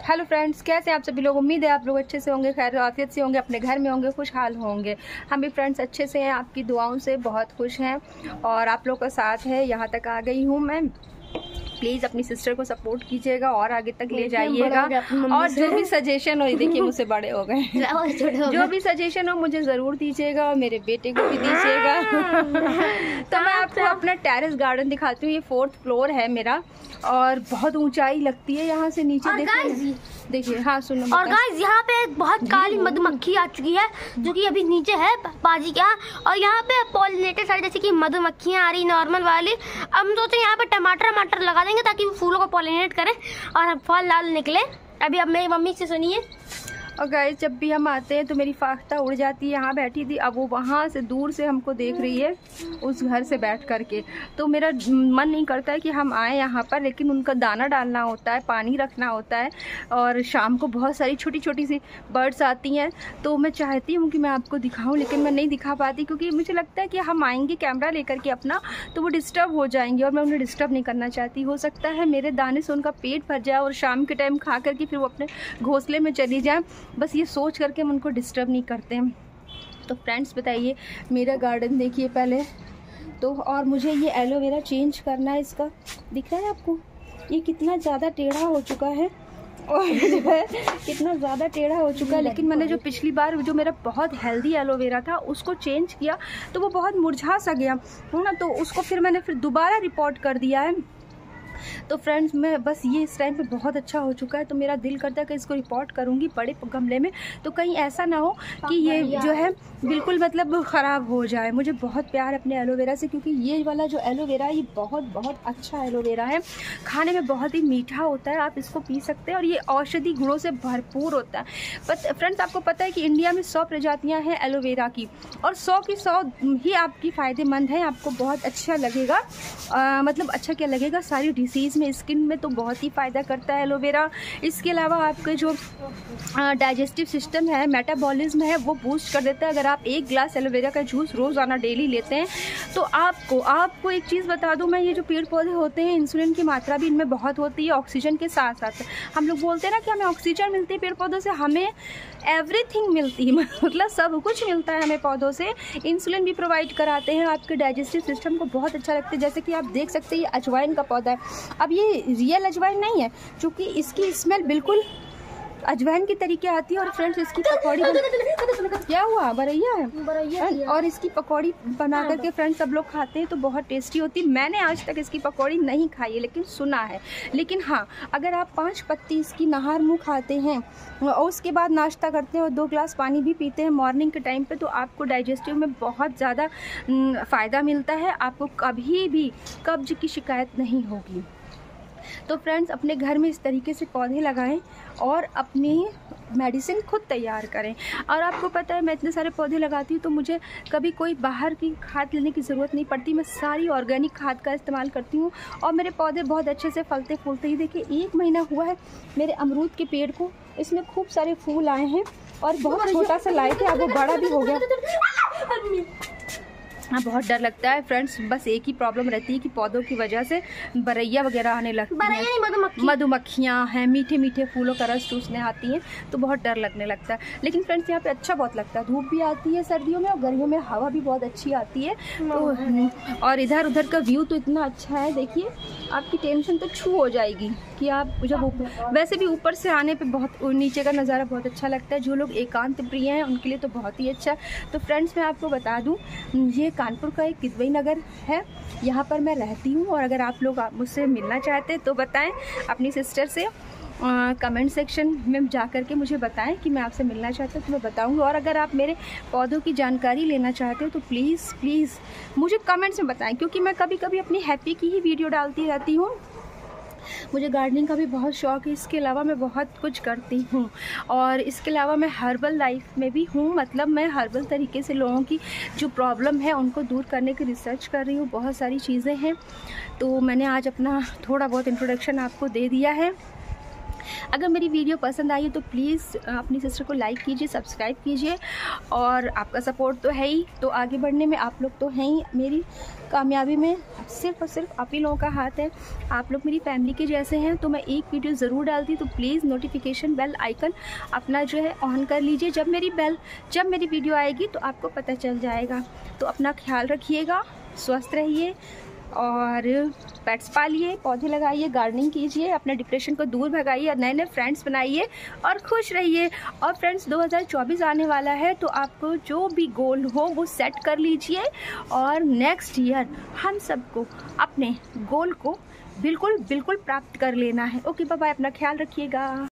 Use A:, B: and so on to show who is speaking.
A: Hello friends, कैसे हैं आप सभी लोग। उम्मीद है आप लोग अच्छे से होंगे, खैर आफियत से होंगे, अपने घर में होंगे, खुशहाल होंगे। हम भी फ्रेंड्स अच्छे से हैं, आपकी दुआओं से बहुत खुश हैं और आप लोग का साथ है। यहाँ तक आ गई हूँ मैं। प्लीज़ अपनी सिस्टर को सपोर्ट कीजिएगा और आगे तक ले जाइएगा। और जो भी सजेशन हो, देखिए मुझसे बड़े हो गए जो भी सजेशन हो मुझे ज़रूर दीजिएगा और मेरे बेटे को भी दीजिएगा। तो मैं आपको अपना टेरेस गार्डन दिखाती हूँ। ये 4th फ्लोर है मेरा और बहुत ऊंचाई लगती है यहाँ से नीचे। देखिए हाँ सुनो।
B: और गाइस यहाँ पे एक बहुत काली मधुमक्खी आ चुकी है जो कि अभी नीचे है बाजी के यहाँ। और यहाँ पे पॉलिनेटर सारी जैसे कि मधुमक्खियाँ आ रही नॉर्मल वाली। अब हम सोचते हैं यहाँ पे टमाटर लगा देंगे ताकि वो फूलों को पॉलिनेट करें और फल लाल निकले। अभी अब मेरी मम्मी से सुनिए।
A: और गाइस जब भी हम आते हैं तो मेरी फाख्ता उड़ जाती है। यहाँ बैठी थी, अब वो वहाँ से दूर से हमको देख रही है उस घर से बैठ करके। तो मेरा मन नहीं करता है कि हम आए यहाँ पर, लेकिन उनका दाना डालना होता है, पानी रखना होता है। और शाम को बहुत सारी छोटी छोटी सी बर्ड्स आती हैं तो मैं चाहती हूँ कि मैं आपको दिखाऊँ, लेकिन मैं नहीं दिखा पाती क्योंकि मुझे लगता है कि हम आएंगे कैमरा लेकर के अपना तो वो डिस्टर्ब हो जाएंगे और मैं उन्हें डिस्टर्ब नहीं करना चाहती। हो सकता है मेरे दाने से उनका पेट भर जाए और शाम के टाइम खा करके फिर वो अपने घोंसले में चली जाए। बस ये सोच करके हम उनको डिस्टर्ब नहीं करते हैं। तो फ्रेंड्स बताइए, मेरा गार्डन देखिए पहले तो। और मुझे ये एलोवेरा चेंज करना है। इसका दिख रहा है आपको, ये कितना ज़्यादा टेढ़ा हो चुका है और जो है कितना ज़्यादा टेढ़ा हो चुका है। लेकिन मैंने जो पिछली बार जो मेरा बहुत हेल्दी एलोवेरा था उसको चेंज किया तो वो बहुत मुरझा सा गया है ना, तो उसको फिर मैंने दोबारा रिपोर्ट कर दिया है। तो फ्रेंड्स मैं बस ये इस टाइम पे बहुत अच्छा हो चुका है तो मेरा दिल करता है कि इसको रिपोर्ट करूँगी बड़े गमले में, तो कहीं ऐसा ना हो कि ये जो है बिल्कुल मतलब ख़राब हो जाए। मुझे बहुत प्यार अपने एलोवेरा से क्योंकि ये वाला जो एलोवेरा है ये बहुत अच्छा एलोवेरा है। खाने में बहुत ही मीठा होता है, आप इसको पी सकते हैं और ये औषधि गुणों से भरपूर होता है। बट फ्रेंड्स आपको पता है कि इंडिया में 100 प्रजातियाँ हैं एलोवेरा की और 100 की 100 ही आपकी फ़ायदेमंद है। आपको बहुत अच्छा लगेगा, मतलब अच्छा क्या लगेगा, सारी डिसीज़ में, स्किन में तो बहुत ही फ़ायदा करता है एलोवेरा। इसके अलावा आपके जो डाइजेस्टिव सिस्टम है, मेटाबॉलिज्म है, वो बूस्ट कर देता है। अगर आप 1 ग्लास एलोवेरा का जूस रोज़ाना डेली लेते हैं तो आपको एक चीज़ बता दूं मैं, ये जो पेड़ पौधे होते हैं इंसुलिन की मात्रा भी इनमें बहुत होती है ऑक्सीजन के साथ साथ। हम लोग बोलते हैं ना कि हमें ऑक्सीजन मिलती है पेड़ पौधों से, हमें एवरीथिंग मिलती है, मतलब सब कुछ मिलता है हमें पौधों से। इंसुलिन भी प्रोवाइड कराते हैं, आपके डाइजेस्टिव सिस्टम को बहुत अच्छा लगता है। जैसे कि आप देख सकते हैं ये अजवाइन का पौधा है। अब ये रियल अजवाइन नहीं है क्योंकि इसकी स्मेल बिल्कुल अजवाइन की तरीके आती है। और फ्रेंड्स इसकी पकौड़ी क्या हुआ, बरैया है और इसकी पकौड़ी बना करके फ्रेंड्स सब लोग खाते हैं तो बहुत टेस्टी होती है। मैंने आज तक इसकी पकौड़ी नहीं खाई है लेकिन सुना है। लेकिन हाँ, अगर आप 5 पत्ती इसकी नहार मुँह खाते हैं और उसके बाद नाश्ता करते हैं और 2 ग्लास पानी भी पीते हैं मॉर्निंग के टाइम पे तो आपको डाइजेस्टिव में बहुत ज़्यादा फ़ायदा मिलता है। आपको कभी भी कब्ज की शिकायत नहीं होगी। तो फ्रेंड्स अपने घर में इस तरीके से पौधे लगाएं और अपनी मेडिसिन खुद तैयार करें। और आपको पता है मैं इतने सारे पौधे लगाती हूँ तो मुझे कभी कोई बाहर की खाद लेने की ज़रूरत नहीं पड़ती। मैं सारी ऑर्गेनिक खाद का इस्तेमाल करती हूँ और मेरे पौधे बहुत अच्छे से फलते फूलते ही। देखिए 1 महीना हुआ है मेरे अमरूद के पेड़ को, इसमें खूब सारे फूल आए हैं और बहुत छोटा सा लाए थे, अब वो बड़ा भी हो गया। हाँ बहुत डर लगता है फ्रेंड्स, बस एक ही प्रॉब्लम रहती है कि पौधों की वजह से बरैया वगैरह आने लगती हैं, मधुमक्खियाँ हैं, मीठे मीठे फूलों का रस चूसने आती हैं तो बहुत डर लगने लगता है। लेकिन फ्रेंड्स यहाँ पे अच्छा बहुत लगता है, धूप भी आती है सर्दियों में और गर्मियों में हवा भी बहुत अच्छी आती है। तो और इधर उधर का व्यू तो इतना अच्छा है, देखिए आपकी टेंशन तो छू हो जाएगी कि आप जब वैसे भी ऊपर से आने पे बहुत नीचे का नज़ारा बहुत अच्छा लगता है। जो लोग एकांत प्रिय हैं उनके लिए तो बहुत ही अच्छा। तो फ्रेंड्स मैं आपको बता दूं ये कानपुर का एक किदवई नगर है, यहाँ पर मैं रहती हूँ। और अगर आप लोग मुझसे मिलना चाहते हैं तो बताएं अपनी सिस्टर से, कमेंट सेक्शन में जा कर के मुझे बताएं कि मैं आपसे मिलना चाहती हूँ तो मैं बताऊँगी। और अगर आप मेरे पौधों की जानकारी लेना चाहते हो तो प्लीज़ मुझे कमेंट्स में बताएं क्योंकि मैं कभी कभी अपनी हैप्पी की ही वीडियो डालती रहती हूँ। मुझे गार्डनिंग का भी बहुत शौक़ है, इसके अलावा मैं बहुत कुछ करती हूँ। और इसके अलावा मैं हर्बल लाइफ में भी हूँ, मतलब मैं हर्बल तरीके से लोगों की जो प्रॉब्लम है उनको दूर करने की रिसर्च कर रही हूँ। बहुत सारी चीज़ें हैं तो मैंने आज अपना थोड़ा बहुत इंट्रोडक्शन आपको दे दिया है। अगर मेरी वीडियो पसंद आई है तो प्लीज़ अपनी सिस्टर को लाइक कीजिए, सब्सक्राइब कीजिए। और आपका सपोर्ट तो है ही, तो आगे बढ़ने में आप लोग तो हैं ही, मेरी कामयाबी में सिर्फ और सिर्फ आप ही लोगों का हाथ है। आप लोग मेरी फैमिली के जैसे हैं। तो मैं एक वीडियो ज़रूर डालती, तो प्लीज़ नोटिफिकेशन बेल आइकन अपना जो है ऑन कर लीजिए। जब मेरी वीडियो आएगी तो आपको पता चल जाएगा। तो अपना ख्याल रखिएगा, स्वस्थ रहिए और पेट्स पालिए, पौधे लगाइए, गार्डनिंग कीजिए, अपने डिप्रेशन को दूर भगाइए और नए नए फ्रेंड्स बनाइए और खुश रहिए। और फ्रेंड्स 2024 आने वाला है, तो आपको जो भी गोल हो वो सेट कर लीजिए और नेक्स्ट ईयर हम सबको अपने गोल को बिल्कुल प्राप्त कर लेना है। ओके बाय बाय, अपना ख्याल रखिएगा।